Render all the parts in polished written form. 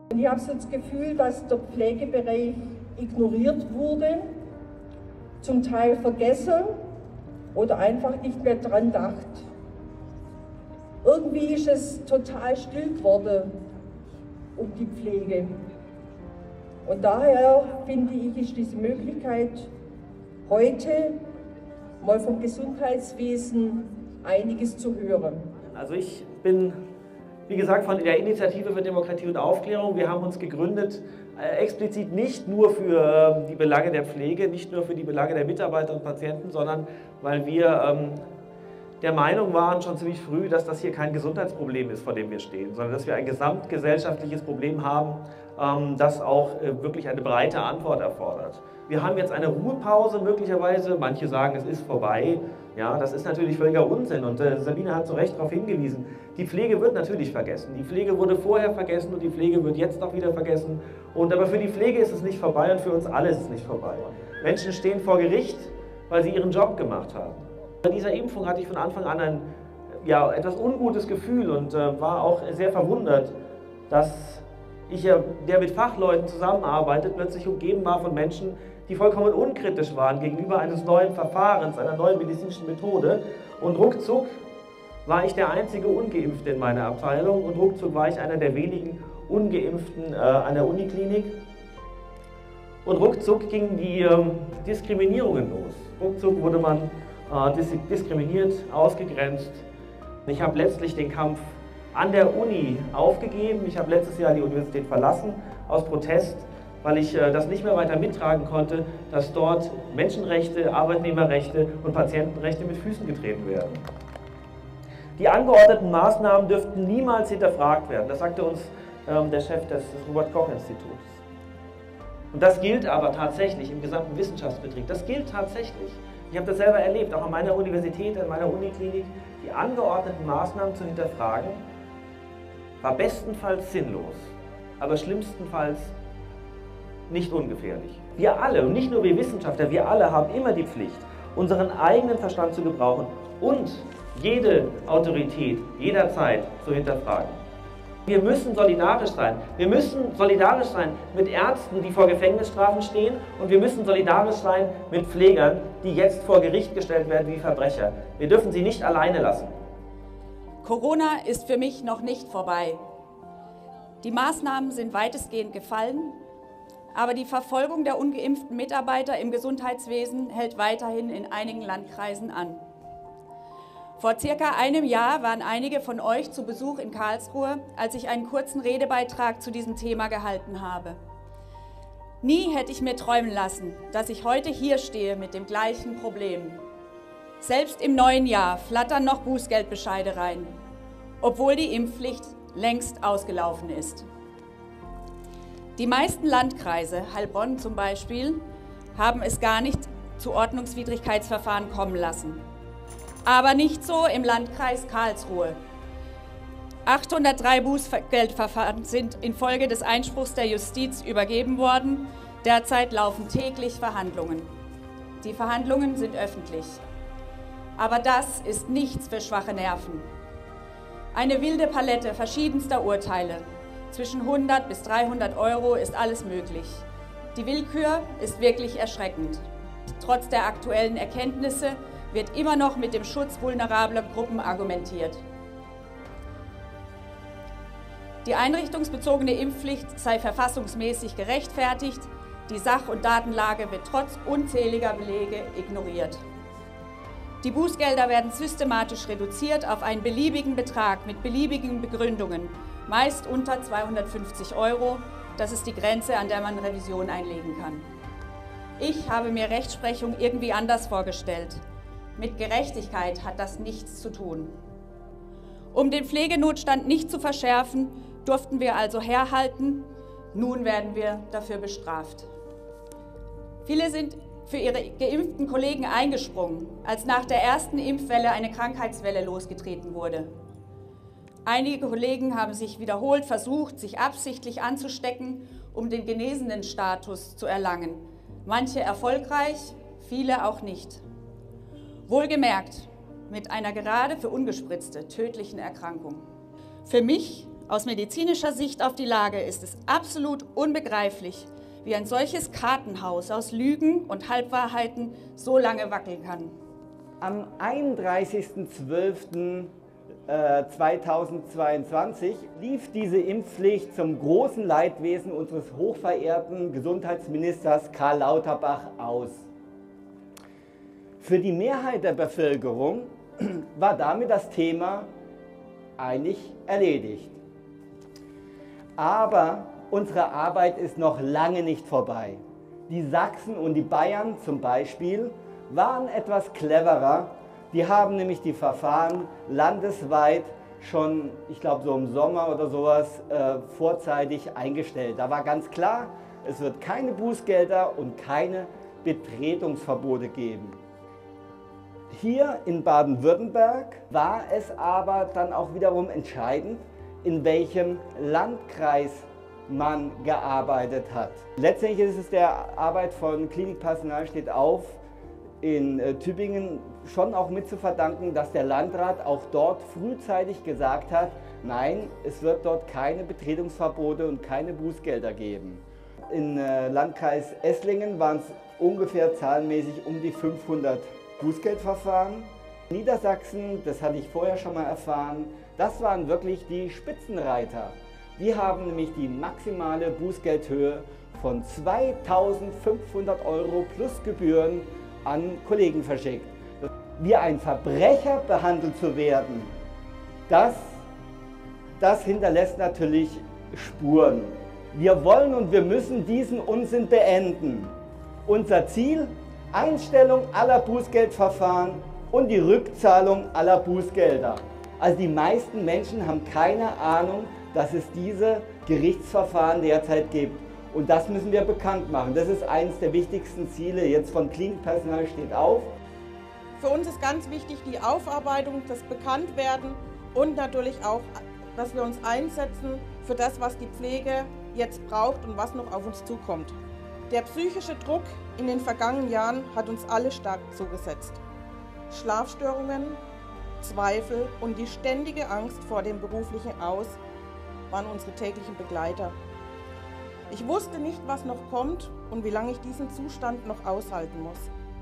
Und ich habe so das Gefühl, dass der Pflegebereich ignoriert wurde, zum Teil vergessen oder einfach nicht mehr dran dacht. Irgendwie ist es total still geworden um die Pflege. Und daher finde ich, ist diese Möglichkeit heute mal vom Gesundheitswesen einiges zu hören. Also ich bin, wie gesagt, von der Initiative für Demokratie und Aufklärung. Wir haben uns gegründet, explizit nicht nur für die Belange der Pflege, nicht nur für die Belange der Mitarbeiter und Patienten, sondern weil wir der Meinung waren schon ziemlich früh, dass das hier kein Gesundheitsproblem ist, vor dem wir stehen, sondern dass wir ein gesamtgesellschaftliches Problem haben, das auch wirklich eine breite Antwort erfordert. Wir haben jetzt eine Ruhepause möglicherweise, manche sagen, es ist vorbei. Ja, das ist natürlich völliger Unsinn und Sabine hat zu Recht darauf hingewiesen. Die Pflege wird natürlich vergessen. Die Pflege wurde vorher vergessen und die Pflege wird jetzt auch wieder vergessen. Aber für die Pflege ist es nicht vorbei und für uns alle ist es nicht vorbei. Menschen stehen vor Gericht, weil sie ihren Job gemacht haben. Bei dieser Impfung hatte ich von Anfang an ein etwas ungutes Gefühl und war auch sehr verwundert, dass ich, der mit Fachleuten zusammenarbeitet, plötzlich umgeben war von Menschen, die vollkommen unkritisch waren gegenüber eines neuen Verfahrens, einer neuen medizinischen Methode. Und ruckzuck war ich der einzige Ungeimpfte in meiner Abteilung und ruckzuck war ich einer der wenigen Ungeimpften an der Uniklinik. Und ruckzuck gingen die Diskriminierungen los. Ruckzuck wurde man diskriminiert, ausgegrenzt. Ich habe letztlich den Kampf an der Uni aufgegeben. Ich habe letztes Jahr die Universität verlassen aus Protest, weil ich das nicht mehr weiter mittragen konnte, dass dort Menschenrechte, Arbeitnehmerrechte und Patientenrechte mit Füßen getreten werden. Die angeordneten Maßnahmen dürften niemals hinterfragt werden. Das sagte uns der Chef des Robert-Koch-Instituts. Und das gilt aber tatsächlich im gesamten Wissenschaftsbetrieb. Das gilt tatsächlich. Ich habe das selber erlebt, auch an meiner Universität, an meiner Uniklinik. Die angeordneten Maßnahmen zu hinterfragen, war bestenfalls sinnlos, aber schlimmstenfalls nicht ungefährlich. Wir alle, und nicht nur wir Wissenschaftler, wir alle haben immer die Pflicht, unseren eigenen Verstand zu gebrauchen und jede Autorität jederzeit zu hinterfragen. Wir müssen solidarisch sein. Wir müssen solidarisch sein mit Ärzten, die vor Gefängnisstrafen stehen, und wir müssen solidarisch sein mit Pflegern, die jetzt vor Gericht gestellt werden wie Verbrecher. Wir dürfen sie nicht alleine lassen. Corona ist für mich noch nicht vorbei. Die Maßnahmen sind weitestgehend gefallen, aber die Verfolgung der ungeimpften Mitarbeiter im Gesundheitswesen hält weiterhin in einigen Landkreisen an. Vor circa einem Jahr waren einige von euch zu Besuch in Karlsruhe, als ich einen kurzen Redebeitrag zu diesem Thema gehalten habe. Nie hätte ich mir träumen lassen, dass ich heute hier stehe mit dem gleichen Problem. Selbst im neuen Jahr flattern noch Bußgeldbescheide rein, obwohl die Impfpflicht längst ausgelaufen ist. Die meisten Landkreise, Heilbronn zum Beispiel, haben es gar nicht zu Ordnungswidrigkeitsverfahren kommen lassen. Aber nicht so im Landkreis Karlsruhe. 803 Bußgeldverfahren sind infolge des Einspruchs der Justiz übergeben worden. Derzeit laufen täglich Verhandlungen. Die Verhandlungen sind öffentlich. Aber das ist nichts für schwache Nerven. Eine wilde Palette verschiedenster Urteile. Zwischen 100 bis 300 Euro ist alles möglich. Die Willkür ist wirklich erschreckend. Trotz der aktuellen Erkenntnisse wird immer noch mit dem Schutz vulnerabler Gruppen argumentiert. Die einrichtungsbezogene Impfpflicht sei verfassungsmäßig gerechtfertigt, die Sach- und Datenlage wird trotz unzähliger Belege ignoriert. Die Bußgelder werden systematisch reduziert auf einen beliebigen Betrag mit beliebigen Begründungen, meist unter 250 Euro. Das ist die Grenze, an der man Revision einlegen kann. Ich habe mir Rechtsprechung irgendwie anders vorgestellt. Mit Gerechtigkeit hat das nichts zu tun. Um den Pflegenotstand nicht zu verschärfen, durften wir also herhalten. Nun werden wir dafür bestraft. Viele sind für ihre geimpften Kollegen eingesprungen, als nach der ersten Impfwelle eine Krankheitswelle losgetreten wurde. Einige Kollegen haben sich wiederholt versucht, sich absichtlich anzustecken, um den genesenen Status zu erlangen. Manche erfolgreich, viele auch nicht. Wohlgemerkt, mit einer gerade für Ungespritzte tödlichen Erkrankung. Für mich Aus medizinischer Sicht auf die Lage ist es absolut unbegreiflich, wie ein solches Kartenhaus aus Lügen und Halbwahrheiten so lange wackeln kann. Am 31.12.2022 lief diese Impfpflicht zum großen Leidwesen unseres hochverehrten Gesundheitsministers Karl Lauterbach aus. Für die Mehrheit der Bevölkerung war damit das Thema eigentlich erledigt. Aber unsere Arbeit ist noch lange nicht vorbei. Die Sachsen und die Bayern zum Beispiel waren etwas cleverer. Die haben nämlich die Verfahren landesweit schon, ich glaube so im Sommer oder sowas, vorzeitig eingestellt. Da war ganz klar, es wird keine Bußgelder und keine Betretungsverbote geben. Hier in Baden-Württemberg war es aber dann auch wiederum entscheidend, in welchem Landkreis man gearbeitet hat. Letztendlich ist es der Arbeit von Klinikpersonal steht auf in Tübingen schon auch mit zu verdanken, dass der Landrat auch dort frühzeitig gesagt hat, nein, es wird dort keine Betretungsverbote und keine Bußgelder geben. Im Landkreis Esslingen waren es ungefähr zahlenmäßig um die 500 Bußgeldverfahren. Niedersachsen, das hatte ich vorher schon mal erfahren, das waren wirklich die Spitzenreiter. Die haben nämlich die maximale Bußgeldhöhe von 2.500 € plus Gebühren an Kollegen verschickt. Wie ein Verbrecher behandelt zu werden, das hinterlässt natürlich Spuren. Wir wollen und wir müssen diesen Unsinn beenden. Unser Ziel: Einstellung aller Bußgeldverfahren und die Rückzahlung aller Bußgelder. Also die meisten Menschen haben keine Ahnung, dass es diese Gerichtsverfahren derzeit gibt. Und das müssen wir bekannt machen. Das ist eines der wichtigsten Ziele jetzt von Klinikpersonal steht auf. Für uns ist ganz wichtig die Aufarbeitung, das Bekanntwerden und natürlich auch, dass wir uns einsetzen für das, was die Pflege jetzt braucht und was noch auf uns zukommt. Der psychische Druck in den vergangenen Jahren hat uns alle stark zugesetzt. Schlafstörungen, Zweifel und die ständige Angst vor dem beruflichen Aus waren unsere täglichen Begleiter. Ich wusste nicht, was noch kommt und wie lange ich diesen Zustand noch aushalten muss.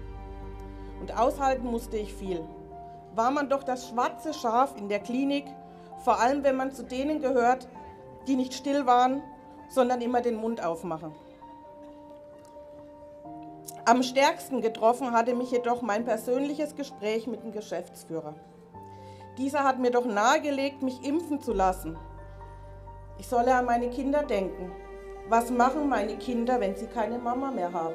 Und aushalten musste ich viel. War man doch das schwarze Schaf in der Klinik, vor allem wenn man zu denen gehört, die nicht still waren, sondern immer den Mund aufmachen. Am stärksten getroffen hatte mich jedoch mein persönliches Gespräch mit dem Geschäftsführer. Dieser hat mir doch nahegelegt, mich impfen zu lassen. Ich solle an meine Kinder denken. Was machen meine Kinder, wenn sie keine Mama mehr haben?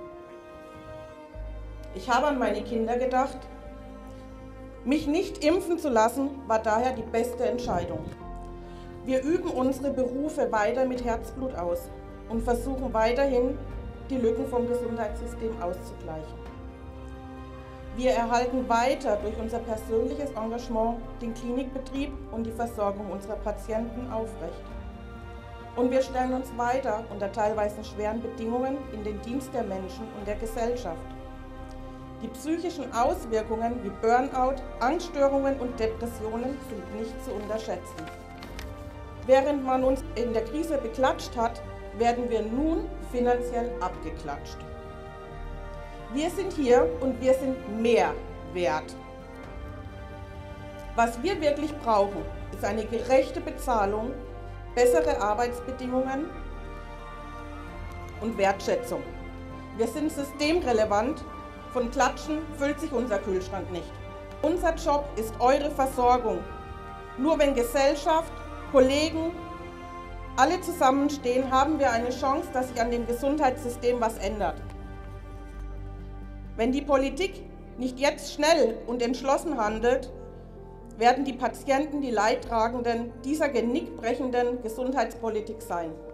Ich habe an meine Kinder gedacht. Mich nicht impfen zu lassen, war daher die beste Entscheidung. Wir üben unsere Berufe weiter mit Herzblut aus und versuchen weiterhin, die Lücken vom Gesundheitssystem auszugleichen. Wir erhalten weiter durch unser persönliches Engagement den Klinikbetrieb und die Versorgung unserer Patienten aufrecht. Und wir stellen uns weiter unter teilweise schweren Bedingungen in den Dienst der Menschen und der Gesellschaft. Die psychischen Auswirkungen wie Burnout, Angststörungen und Depressionen sind nicht zu unterschätzen. Während man uns in der Krise beklatscht hat, werden wir nun finanziell abgeklatscht. Wir sind hier und wir sind mehr wert. Was wir wirklich brauchen, ist eine gerechte Bezahlung, bessere Arbeitsbedingungen und Wertschätzung. Wir sind systemrelevant, von Klatschen füllt sich unser Kühlschrank nicht. Unser Job ist eure Versorgung. Nur wenn Gesellschaft, Kollegen, alle zusammenstehen, haben wir eine Chance, dass sich an dem Gesundheitssystem was ändert. Wenn die Politik nicht jetzt schnell und entschlossen handelt, werden die Patienten die Leidtragenden dieser genickbrechenden Gesundheitspolitik sein.